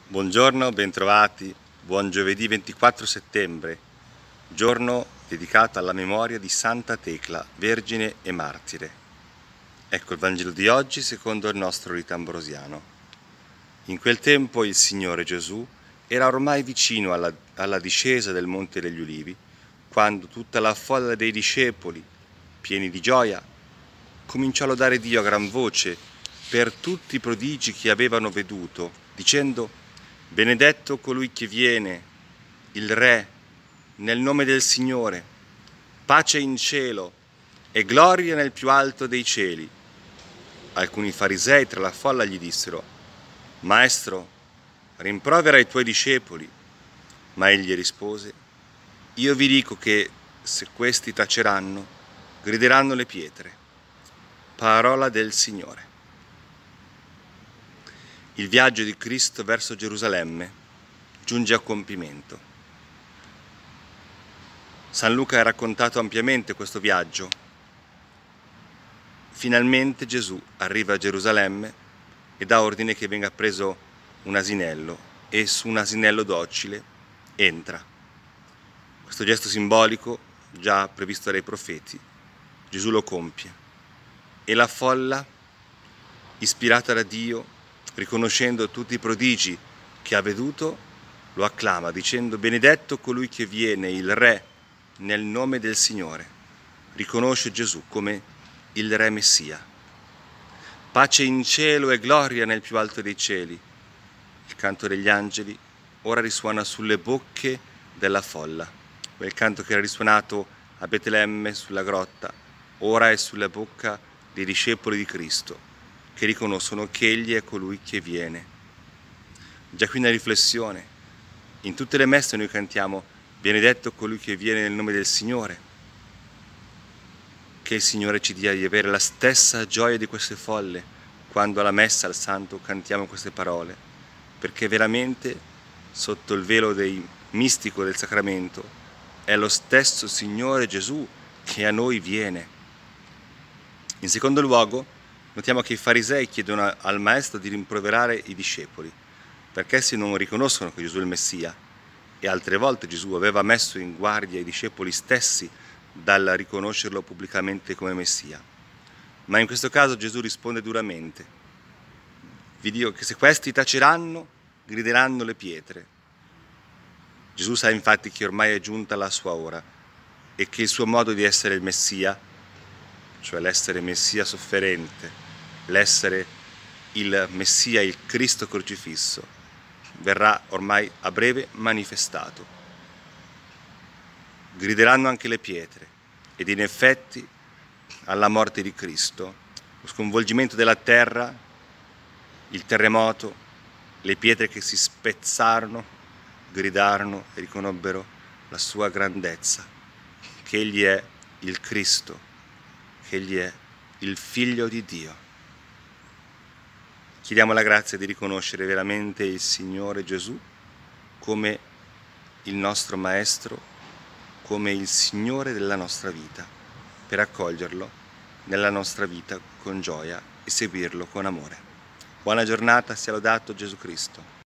Buongiorno, bentrovati, buon giovedì 24 settembre, giorno dedicato alla memoria di Santa Tecla, Vergine e Martire. Ecco il Vangelo di oggi secondo il nostro rito ambrosiano. In quel tempo il Signore Gesù era ormai vicino alla discesa del Monte degli Ulivi, quando tutta la folla dei discepoli, pieni di gioia, cominciò a lodare Dio a gran voce per tutti i prodigi che avevano veduto, dicendo: benedetto colui che viene, il Re, nel nome del Signore, pace in cielo e gloria nel più alto dei cieli. Alcuni farisei tra la folla gli dissero: Maestro, rimprovera i tuoi discepoli. Ma egli rispose: io vi dico che se questi taceranno, grideranno le pietre. Parola del Signore. Il viaggio di Cristo verso Gerusalemme giunge a compimento. San Luca ha raccontato ampiamente questo viaggio. Finalmente Gesù arriva a Gerusalemme e dà ordine che venga preso un asinello e su un asinello docile entra. Questo gesto simbolico, già previsto dai profeti, Gesù lo compie e la folla, ispirata da Dio, riconoscendo tutti i prodigi che ha veduto, lo acclama dicendo: benedetto colui che viene, il Re, nel nome del Signore. Riconosce Gesù come il Re Messia. Pace in cielo e gloria nel più alto dei cieli. Il canto degli angeli ora risuona sulle bocche della folla. Quel canto che era risuonato a Betlemme sulla grotta, ora è sulla bocca dei discepoli di Cristo, che riconoscono che Egli è colui che viene. Già qui una riflessione. In tutte le messe noi cantiamo benedetto colui che viene nel nome del Signore. Che il Signore ci dia di avere la stessa gioia di queste folle quando alla messa, al Santo, cantiamo queste parole, perché veramente sotto il velo del mistico del sacramento è lo stesso Signore Gesù che a noi viene. In secondo luogo, notiamo che i farisei chiedono al Maestro di rimproverare i discepoli, perché essi non riconoscono che Gesù è il Messia, e altre volte Gesù aveva messo in guardia i discepoli stessi dal riconoscerlo pubblicamente come Messia. Ma in questo caso Gesù risponde duramente: vi dico che se questi taceranno, grideranno le pietre. Gesù sa infatti che ormai è giunta la sua ora e che il suo modo di essere il Messia, cioè l'essere Messia sofferente, l'essere il Messia, il Cristo crocifisso, verrà ormai a breve manifestato. Grideranno anche le pietre, ed in effetti alla morte di Cristo, lo sconvolgimento della terra, il terremoto, le pietre che si spezzarono, gridarono e riconobbero la sua grandezza, che Egli è il Cristo, che Egli è il Figlio di Dio. Chiediamo la grazia di riconoscere veramente il Signore Gesù come il nostro Maestro, come il Signore della nostra vita, per accoglierlo nella nostra vita con gioia e seguirlo con amore. Buona giornata, sia lodato Gesù Cristo.